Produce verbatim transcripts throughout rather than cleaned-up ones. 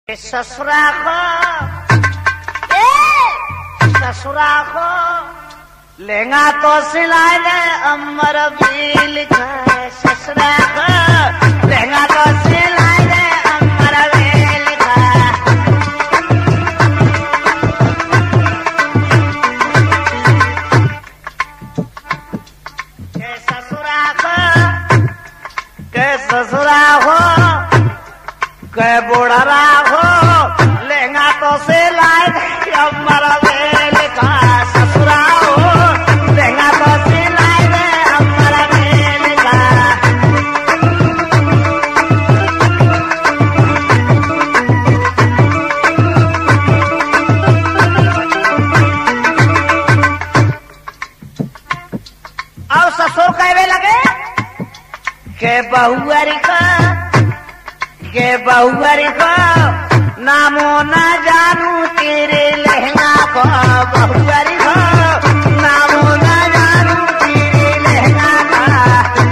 ससुरा को ससुरा को लेंगा तो सिलाए दे अमर भी लिखा है। ससुरा को लेंगा तो सिलाए दे अमर भी लिखा है। के ससुरा को के ससुरा हो के बुढ़ा हो लेंगा तो सिलाए दे अमर भी लिखा है। ससुरा हो लेंगा तो सिलाए दे अमर भी लिखा है। अब ससुर कहने लगे के बहुअरी का के बहुअरी को नामो न जानू तेरे लहंगा को। बहुअरी को नामो न जानू तेरे लहंगा का।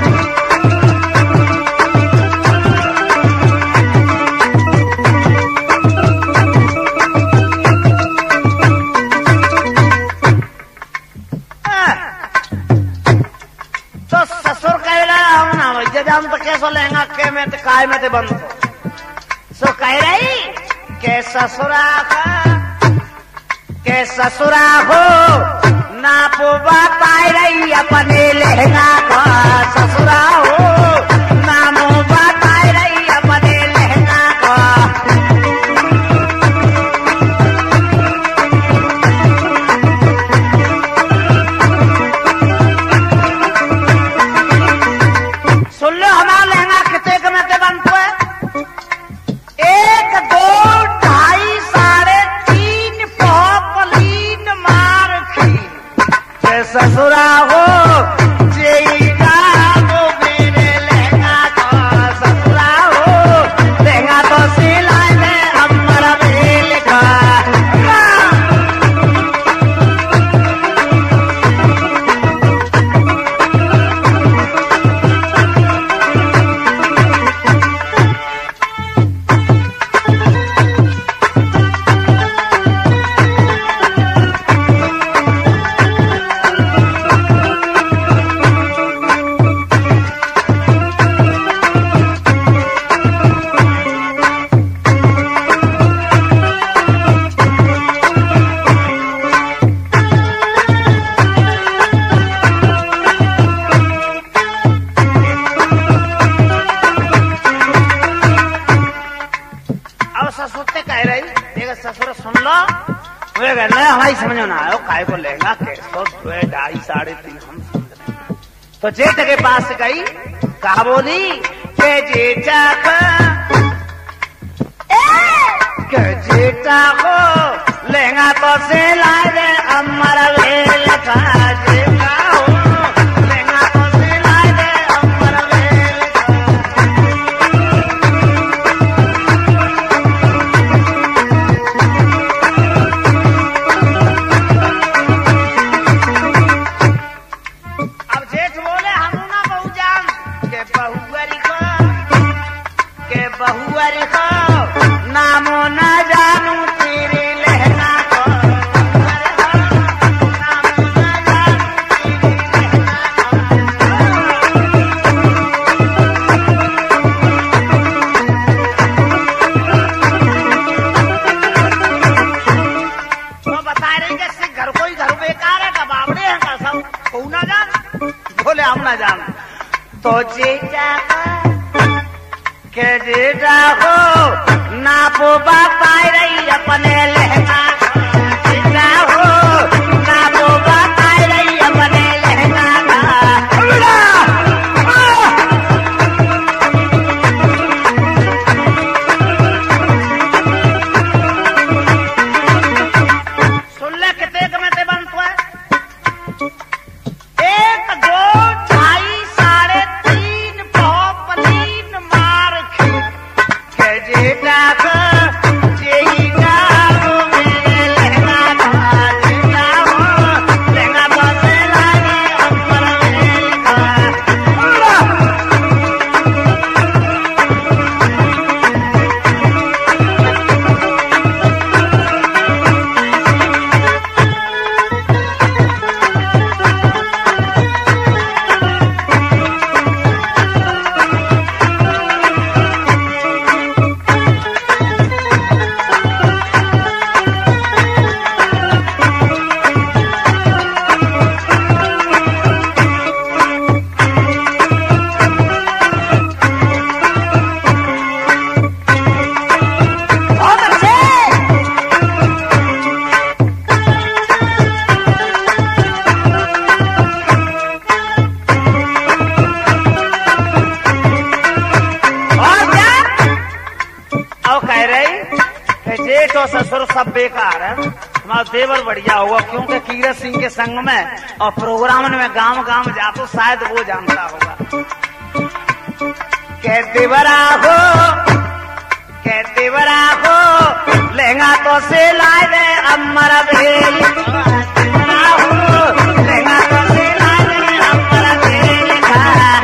तो ससुर कह रहा हम ना हम तो कैसो लहंगा के में काय में ते बंद सो कह रही के ससुरा का के ससुरा हो नापो बताए रही अपने लहंगा का। ससुरा हो नामो बताए रही अपने लहंगा का। सुन लो हमारा लहंगा कितने के में ते बनता है। एक दो ढाई साढ़े तीन पॉपलीन मार खी के ससुरा हो जेगा वो मेरे लहंगा का। ससुरा हो लहंगा तो सिलाए दे अमर भी लिखा। हमारी समझ में ना आयो काय को लेंगा कैसो ढाई साढ़े तीन हम समझ। तो जेठ के पास गई कहा बोली के जेठा के जेठा को लेंगा तो से लाए दे अमर वेल का। जेठा हो लेंगा तो से लाए दे अमर वेल बहुअरी को नामो न जानू तेरे लहंगा को। नामो न जानू तेरे लहंगा को। तो बता रही कि घर कोई घर बेकार है का बावड़े हैं का सब को ना जान बोले हम ना जान। तो जेठा के जेठा हो नापो बताए रही अपने लहंगा का। जेठा हो नापो बताए रही अपने लहंगा का। सुन ले कितने में ते बनता है। एक दो ढाई साढ़े तीन जेठ और ससुर सब बेकार है, हमारा देवर बढ़िया होगा, क्योंकि कीरत सिंह के संग में और प्रोग्राम में गांव गांव जा तो शायद वो जानता होगा। के देवरा हो, के देवरा हो, लहंगा तो से लाए दे अमर भेल, देवरा हो, लहंगा तो से लाए दे अमर भेल का।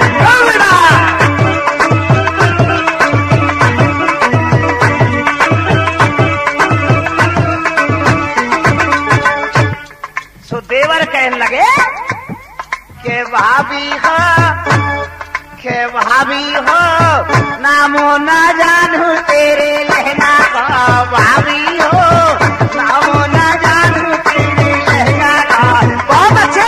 सो देवर कहने लगे के भाभी हो, के भाभी हो, नामो ना जानू तेरे लहंगा का, भाभी हो, नामो ना जानू तेरे लहंगा का। बहुत अच्छे।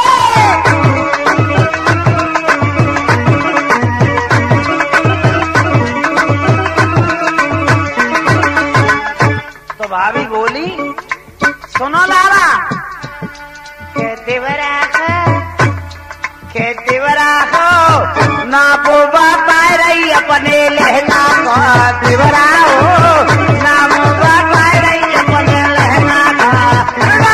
तो भाभी बोली सुनो लाला, के देवरा हो, के देवरा हो, ना बोबा पाए रही अपने लहंगा को, देवरा हो, ना बोबा पाए रही अपने लहंगा का।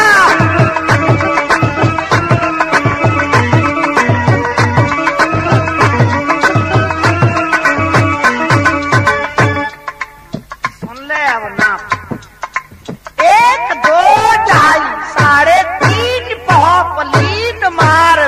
सुन ले अब ना, एक दो ढाई साढ़े तीन पौ पलीन मार